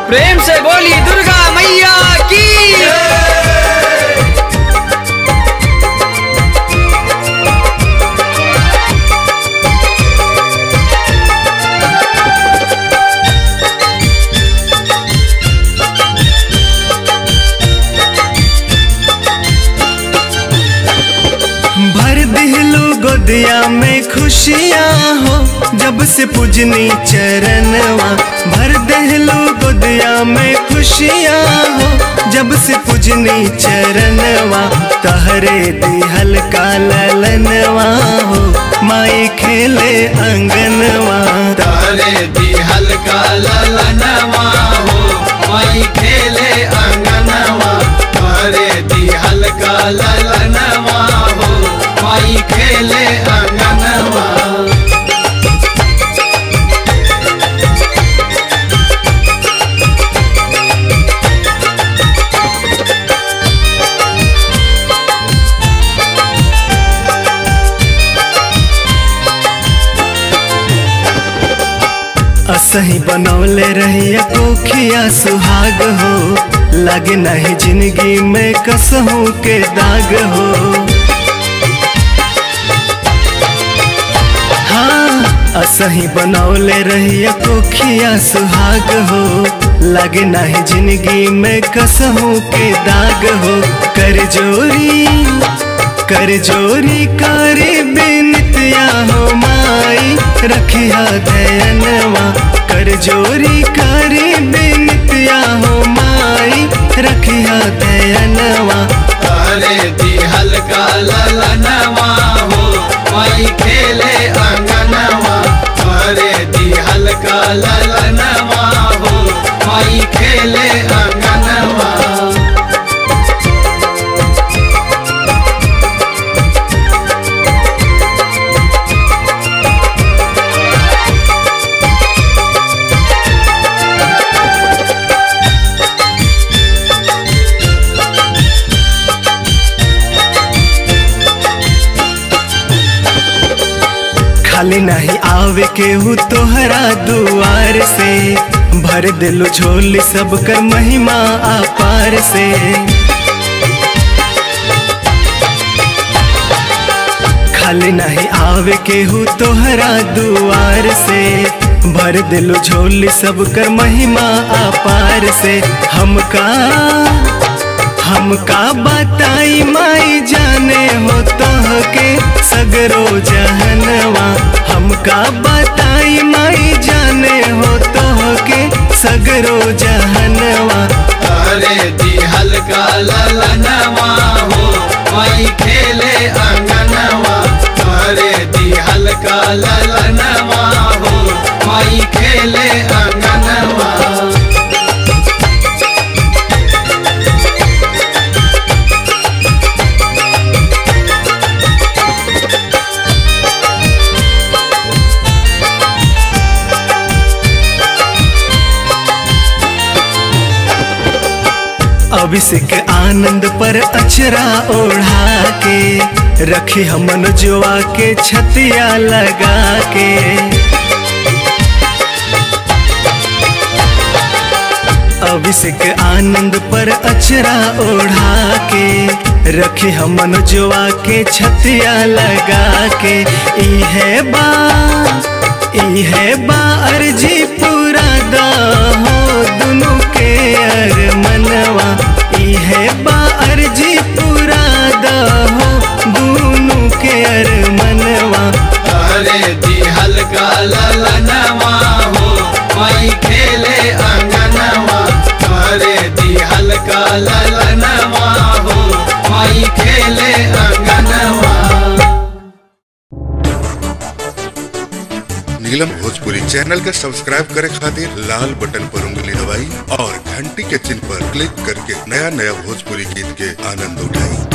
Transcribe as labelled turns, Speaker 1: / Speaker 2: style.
Speaker 1: प्रेम से बोली दुर्गा मैया की।
Speaker 2: भर दिलो गोदिया में खुशियाँ हो जब से पूजनी चरणवा। भर दिलो गोदिया में खुशियाँ हो जब से पूजनी चरणवा। तहरे दिहल का ललनवा हो माई खेले अंगनवा।
Speaker 3: तहरे दिहल का ललनवा हो माई खेले अंगनवा। तहरे दिहल का ललनवा हो माई खेले अंगनवा।
Speaker 2: असही बनौले रहिया कोखिया सुहाग हो। लगे नहीं जिंदगी में कसहू के दाग हो। हाँ असही बनौले रहिया कोखिया सुहाग हो। लगे नहीं जिंदगी में कसहू के दाग हो। कर जोरी करे बिनतिया हो माई रखिया दयनवा। कर जोरी करे बिनतिया हो माई रखिया दयनवा।
Speaker 3: तहरे दिहल का ललनवा हो माई खेले अंगनवा। तहरे दिहल का ललनवा हो माई खेले अंगनवा।
Speaker 2: खाली नहीं आवे केहू तोहरा दुआर से। भर दिलो झोली सब कर महिमा अपार से। खाली नहीं आवे केहू तोहरा दुआर से। भर दिलो झोली सब कर महिमा अपार से। हमका बताई माई जाने हो तोहके सगरो जहनवा। हमका बताई माई जाने हो तोहके सगरो जहनवा।
Speaker 3: तहरे दिहल का ललनवा हो माई खेले अंगनवा। तहरे दिहल का ललनवा हो माई खेले अंगनवा।
Speaker 2: अभिषेक आनंद पर अचरा ओढ़ा के रखी हमन जुआ के छतिया लगा के। अभिषेक आनंद पर अचरा ओढ़ा के रखी हमन जुआ के छतिया लगा के। इहे बा अर्जी पूरा दा हो दुनू के अरमनवा। इहे बा अर्जी पूरा दा हो दुनू के अरमनवा।
Speaker 3: तहरे दिहल का ललनवा हो माई खेले अंगनवा। तहरे दिहल का ललनवा हो माई खेले अंगनवा।
Speaker 4: नीलम भोजपुरी चैनल के सब्सक्राइब करे खातिर लाल बटन पर उंगली दबाई और घंटी के चिन्ह पर क्लिक करके नया भोजपुरी गीत के आनंद उठाई।